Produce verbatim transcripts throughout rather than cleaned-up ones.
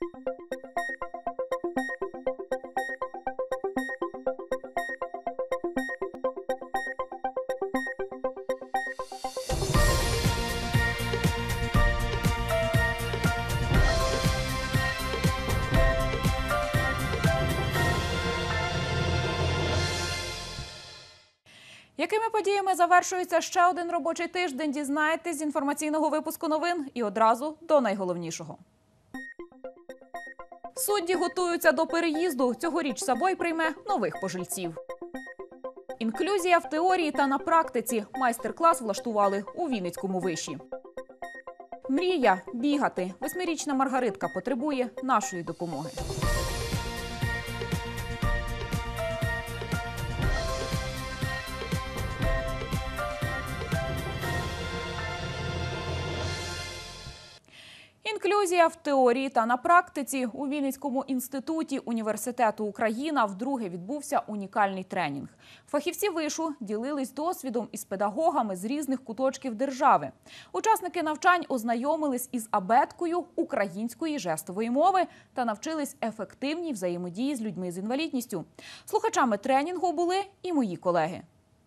Якими подіями завершується ще один робочий тиждень, дізнаєтесь з інформаційного випуску новин і одразу до найголовнішого. Судді готуються до переїзду. Цьогоріч Сабой прийме нових пожильців. Інклюзія в теорії та на практиці. Майстер-клас влаштували у Вінницькому виші. Мрія – бігати. Восьмирічна Маргаритка потребує нашої допомоги. Інклюзія в теорії та на практиці. У Вінницькому інституті університету «Україна» вдруге відбувся унікальний тренінг. Фахівці вишу ділились досвідом із педагогами з різних куточків держави. Учасники навчань ознайомились із абеткою української жестової мови та навчились ефективній взаємодії з людьми з інвалідністю. Слухачами тренінгу були і мої колеги.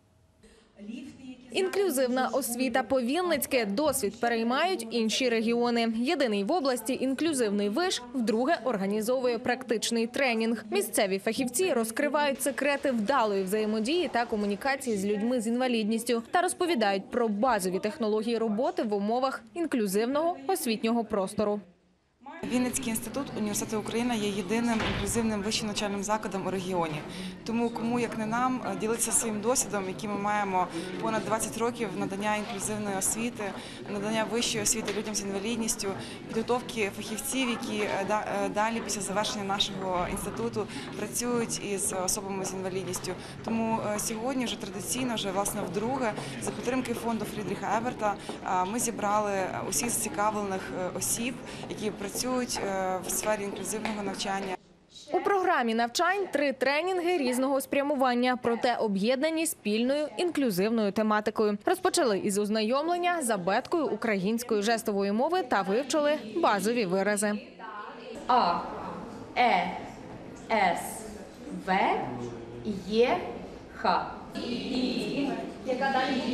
Інклюзивна освіта по-вінницьки. Досвід переймають інші регіони. Єдиний в області інклюзивний виш вдруге організовує практичний тренінг. Місцеві фахівці розкривають секрети вдалої взаємодії та комунікації з людьми з інвалідністю та розповідають про базові технології роботи в умовах інклюзивного освітнього простору. Вінницький інститут університету «Україна» є єдиним інклюзивним вищим навчальним закладом у регіоні. Тому кому, як не нам, ділитися своїм досвідом, який ми маємо понад двадцять років надання інклюзивної освіти, надання вищої освіти людям з інвалідністю, підготовки фахівців, які далі після завершення нашого інституту працюють із особами з інвалідністю. Тому сьогодні вже традиційно, вже власне вдруге, за підтримки фонду Фрідріха Еверта, ми зібрали усіх зацікавлених осіб, які працюють в сфері інклюзивного навчання. У програмі навчань три тренінги різного спрямування, проте об'єднані спільною інклюзивною тематикою. Розпочали із ознайомлення з абеткою української жестової мови та вивчили базові вирази. А, Е, С, В, Є, Х. І, яка далі?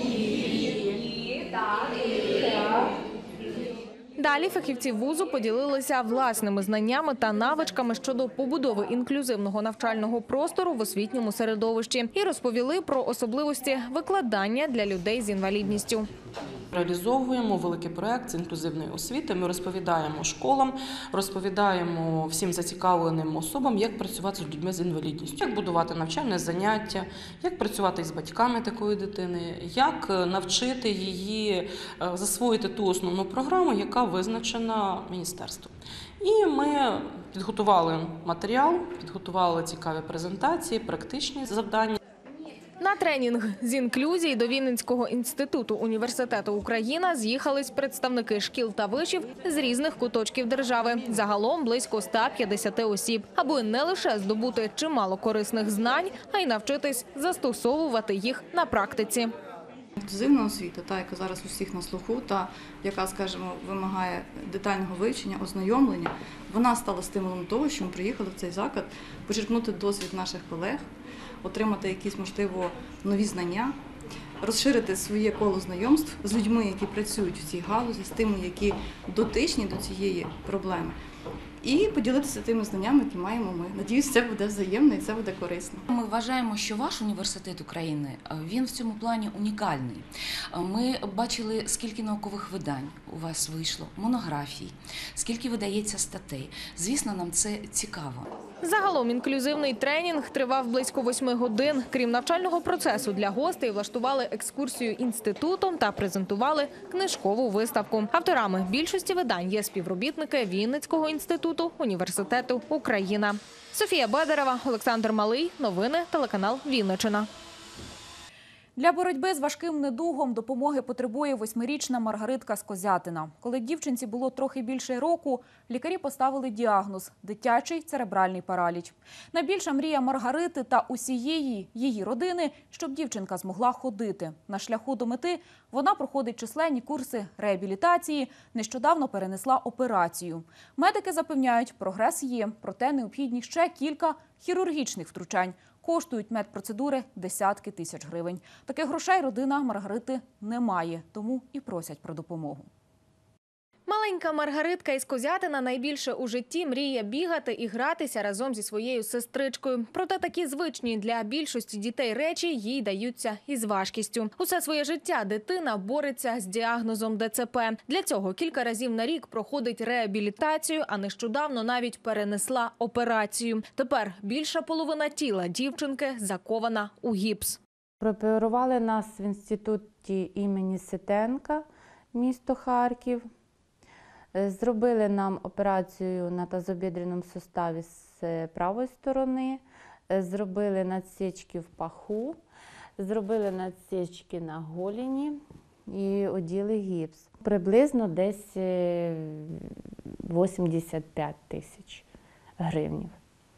І, так, так. Далі фахівці вузу поділилися власними знаннями та навичками щодо побудови інклюзивного навчального простору в освітньому середовищі і розповіли про особливості викладання для людей з інвалідністю. Реалізовуємо великий проєкт з інклюзивної освіти. Ми розповідаємо школам, розповідаємо всім зацікавленим особам, як працювати з людьми з інвалідністю, як будувати навчальне заняття, як працювати з батьками такої дитини, як навчити її засвоїти ту основну програму, яка визначена міністерством. І ми підготували матеріал, підготували цікаві презентації, практичні завдання. На тренінг з інклюзії до Вінницького інституту університету «Україна» з'їхались представники шкіл та вишів з різних куточків держави. Загалом близько ста п'ятдесяти осіб, аби не лише здобути чимало корисних знань, а й навчитись застосовувати їх на практиці. Інклюзивна освіта, та, яка зараз у всіх на слуху, та яка, скажімо, вимагає детального вивчення, ознайомлення, вона стала стимулом того, що ми приїхали в цей заклад, почерпнути досвід наших колег, отримати якісь, можливо, нові знання, розширити своє коло знайомств з людьми, які працюють в цій галузі, з тими, які дотичні до цієї проблеми. І поділитися тими знаннями, які маємо ми. Надіюсь, це буде взаємно і це буде корисно. Ми вважаємо, що ваш університет України, він в цьому плані унікальний. Ми бачили, скільки наукових видань у вас вийшло, монографій, скільки видається статей. Звісно, нам це цікаво. Загалом інклюзивний тренінг тривав близько восьми годин. Крім навчального процесу, для гостей влаштували екскурсію інститутом та презентували книжкову виставку. Авторами більшості видань є співробітники Вінницького інституту університету «Україна». Софія Бедерева, Олександр Малий. Новини, телеканал «Вінниччина». Для боротьби з важким недугом допомоги потребує восьмирічна Маргаритка з Козятина. Коли дівчинці було трохи більше року, лікарі поставили діагноз – дитячий церебральний параліч. Найбільша мрія Маргарити та усієї її родини – щоб дівчинка змогла ходити. На шляху до мети вона проходить численні курси реабілітації, нещодавно перенесла операцію. Медики запевняють, прогрес є, проте необхідні ще кілька хірургічних втручань. Коштують медпроцедури десятки тисяч гривень. Таких грошей родина Маргарити не має, тому і просять про допомогу. Маленька Маргаритка із Козятина найбільше у житті мріє бігати і гратися разом зі своєю сестричкою. Проте такі звичні для більшості дітей речі їй даються із важкістю. Усе своє життя дитина бореться з діагнозом Де Це Пе. Для цього кілька разів на рік проходить реабілітацію, а нещодавно навіть перенесла операцію. Тепер більша половина тіла дівчинки закована у гіпс. Прооперували нас в інституті імені Ситенка, місто Харків. Зробили нам операцію на тазобідреному суставі з правої сторони, зробили надсічки в паху, зробили надсічки на голені і оділи гіпс. Приблизно десь вісімдесят п'ять тисяч гривень.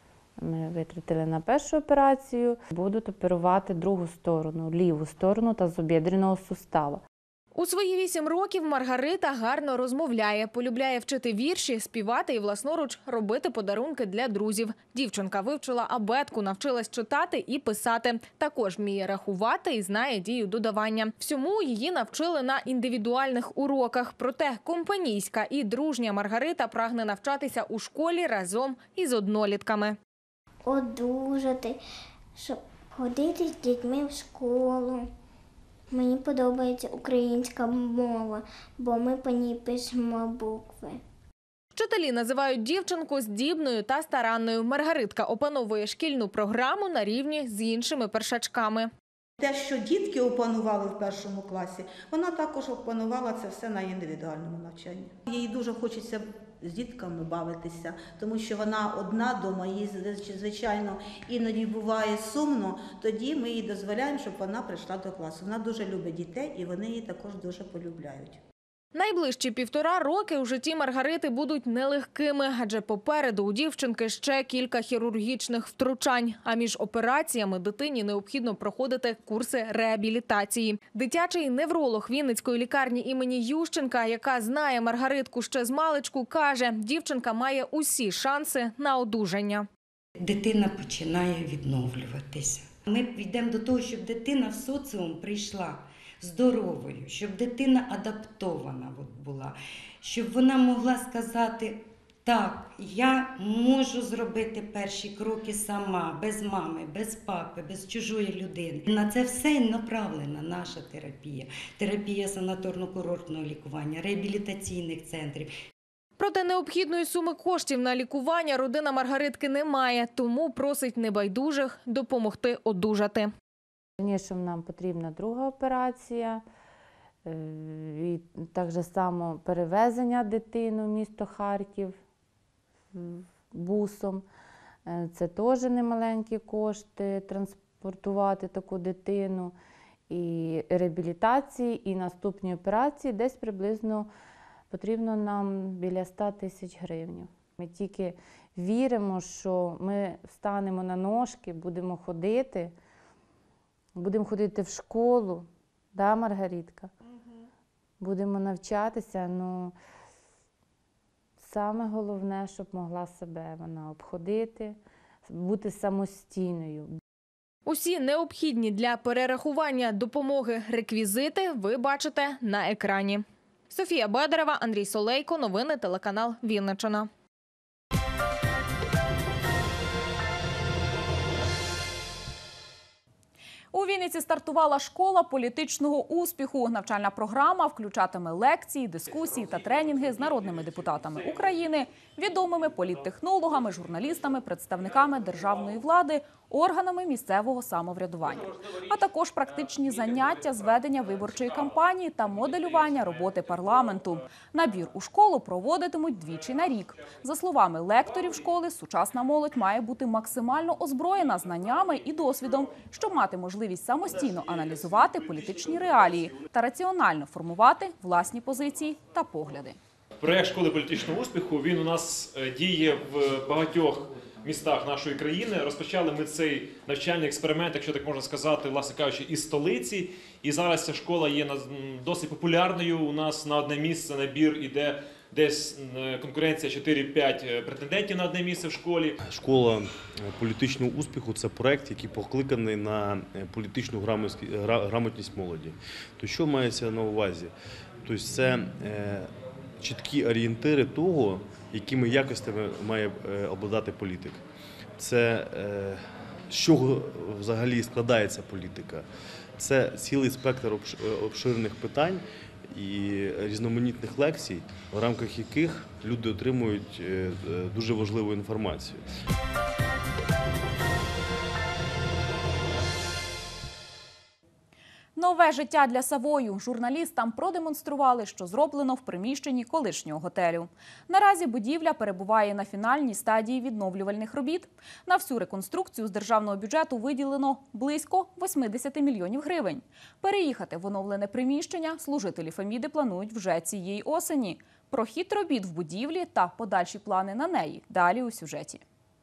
Ми витратили на першу операцію, будуть оперувати другу сторону, ліву сторону тазобідреного сустава. У свої вісім років Маргарита гарно розмовляє, полюбляє вчити вірші, співати і власноруч робити подарунки для друзів. Дівчинка вивчила абетку, навчилась читати і писати. Також вміє рахувати і знає дію додавання. Всьому її навчили на індивідуальних уроках. Проте компанійська і дружня Маргарита прагне навчатися у школі разом із однолітками. Одужати, щоб ходити з дітьми в школу. Мені подобається українська мова, бо ми по ній пишемо букви. Вчителі називають дівчинку здібною та старанною. Маргаритка опановує шкільну програму на рівні з іншими першачками. Те, що дітки опанували в першому класі, вона також опанувала це все на індивідуальному навчанні. Їй дуже хочеться з дітками бавитися, тому що вона одна вдома, їй, звичайно, іноді буває сумно, тоді ми їй дозволяємо, щоб вона прийшла до класу. Вона дуже любить дітей і вони її також дуже полюбляють. Найближчі півтора роки у житті Маргарити будуть нелегкими, адже попереду у дівчинки ще кілька хірургічних втручань. А між операціями дитині необхідно проходити курси реабілітації. Дитячий невролог Вінницької лікарні імені Ющенка, яка знає Маргаритку ще з маличку, каже, дівчинка має усі шанси на одужання. Дитина починає відновлюватися. Ми йдемо до того, щоб дитина в соціум прийшла здоровою, щоб дитина адаптована була, щоб вона могла сказати, так, я можу зробити перші кроки сама, без мами, без папи, без чужої людини. На це все і направлена наша терапія. Терапія санаторно-курортного лікування, реабілітаційних центрів. Проте необхідної суми коштів на лікування родина Маргаритки не має, тому просить небайдужих допомогти одужати. Звісно, нам потрібна друга операція, і так же само перевезення дитини в місто Харків бусом. Це теж немаленькі кошти, транспортувати таку дитину. І реабілітації, і наступні операції десь приблизно потрібно нам біля ста тисяч гривень. Ми тільки віримо, що ми встанемо на ножки, будемо ходити, будемо ходити в школу, да, Маргаритка? Угу. Будемо навчатися, ну, саме головне, щоб могла себе вона обходити, бути самостійною. Усі необхідні для перерахування допомоги реквізити ви бачите на екрані. Софія Бедарева, Андрій Солейко, новини телеканал Вінниччина. У Вінниці стартувала школа політичного успіху. Навчальна програма включатиме лекції, дискусії та тренінги з народними депутатами України, відомими політтехнологами, журналістами, представниками державної влади, органами місцевого самоврядування, а також практичні заняття з ведення виборчої кампанії та моделювання роботи парламенту. Набір у школу проводитимуть двічі на рік. За словами лекторів школи, сучасна молодь має бути максимально озброєна знаннями і досвідом, щоб мати можливість можливість самостійно аналізувати політичні реалії та раціонально формувати власні позиції та погляди. Проєкт школи політичного успіху, він у нас діє в багатьох містах нашої країни. Розпочали ми цей навчальний експеримент, якщо так можна сказати, власне кажучи, із столиці. І зараз ця школа є досить популярною. У нас на одне місце набір іде десь конкуренція чотири-п'ять претендентів на одне місце в школі. Школа політичного успіху – це проєкт, який покликаний на політичну грамотність молоді. То що мається на увазі? Тобто це чіткі орієнтири того, якими якостями має обладати політик. Це з чого взагалі складається політика. Це цілий спектр обширних питань і різноманітних лекцій, в рамках яких люди отримують дуже важливу інформацію. Нове життя для Савою журналістам продемонстрували, що зроблено в приміщенні колишнього готелю. Наразі будівля перебуває на фінальній стадії відновлювальних робіт. На всю реконструкцію з державного бюджету виділено близько вісімдесят мільйонів гривень. Переїхати в оновлене приміщення служителі Феміди планують вже цієї осені. Про хід робіт в будівлі та подальші плани на неї далі у сюжеті.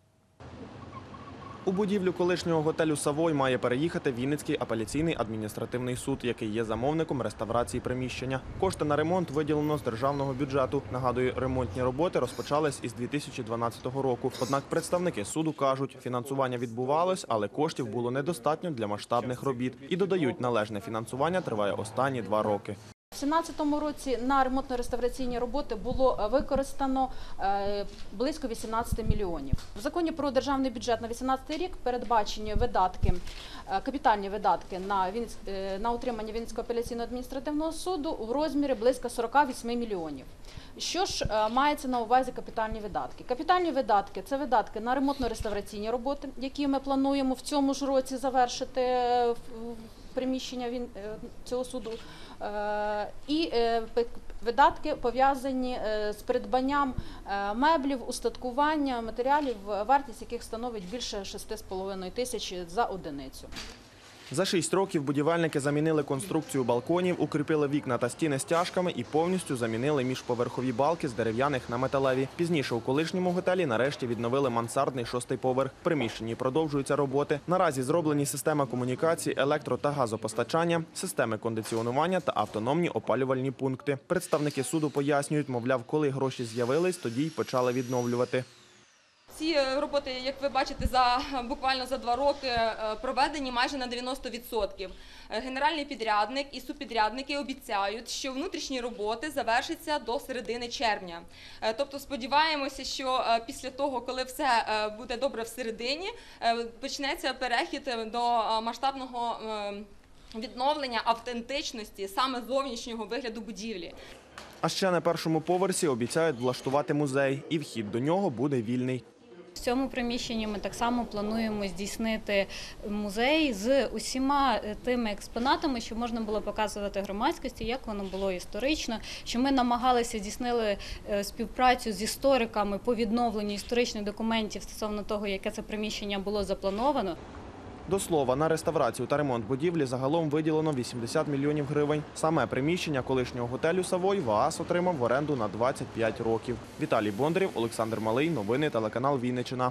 У будівлю колишнього готелю «Савой» має переїхати Вінницький апеляційний адміністративний суд, який є замовником реставрації приміщення. Кошти на ремонт виділено з державного бюджету. Нагадую, ремонтні роботи розпочались із дві тисячі дванадцятого року. Однак представники суду кажуть, фінансування відбувалось, але коштів було недостатньо для масштабних робіт. І додають, належне фінансування триває останні два роки. У дві тисячі сімнадцятому році на ремонтно-реставраційні роботи було використано близько вісімнадцять мільйонів. В законі про державний бюджет на дві тисячі вісімнадцятий рік передбачені видатки, капітальні видатки на, на утримання Вінницького апеляційного адміністративного суду в розмірі близько сорок вісім мільйонів. Що ж мається на увазі капітальні видатки? Капітальні видатки – це видатки на ремонтно-реставраційні роботи, які ми плануємо в цьому ж році завершити приміщення цього суду, і видатки пов'язані з придбанням меблів, устаткування, матеріалів, вартість яких становить більше шести з половиною тисяч за одиницю. За шість років будівельники замінили конструкцію балконів, укріпили вікна та стіни стяжками і повністю замінили міжповерхові балки з дерев'яних на металеві. Пізніше у колишньому готелі нарешті відновили мансардний шостий поверх. В приміщенні продовжуються роботи. Наразі зроблені система комунікацій, електро- та газопостачання, системи кондиціонування та автономні опалювальні пункти. Представники суду пояснюють, мовляв, коли гроші з'явились, тоді й почали відновлювати. Ці роботи, як ви бачите, за буквально за два роки проведені майже на дев'яносто відсотків. Генеральний підрядник і субпідрядники обіцяють, що внутрішні роботи завершаться до середини червня. Тобто сподіваємося, що після того, коли все буде добре всередині, почнеться перехід до масштабного відновлення автентичності саме зовнішнього вигляду будівлі. А ще на першому поверсі обіцяють влаштувати музей, і вхід до нього буде вільний. В цьому приміщенні ми так само плануємо здійснити музей з усіма тими експонатами, що можна було показувати громадськості, як воно було історично, що ми намагалися здійснили співпрацю з істориками по відновленню історичних документів стосовно того, яке це приміщення було заплановано. До слова, на реставрацію та ремонт будівлі загалом виділено вісімдесят мільйонів гривень. Саме приміщення колишнього готелю «Савой» ВААС отримав в оренду на двадцять п'ять років. Віталій Бондарєв, Олександр Малий. Новини телеканал Вінниччина.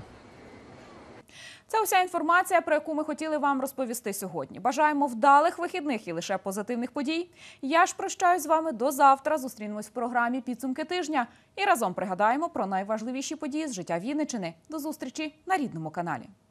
Це уся інформація, про яку ми хотіли вам розповісти сьогодні. Бажаємо вдалих вихідних і лише позитивних подій. Я ж прощаюсь з вами до завтра. Зустрінемось в програмі «Підсумки тижня» і разом пригадаємо про найважливіші події з життя Вінниччини. До зустрічі на рідному каналі.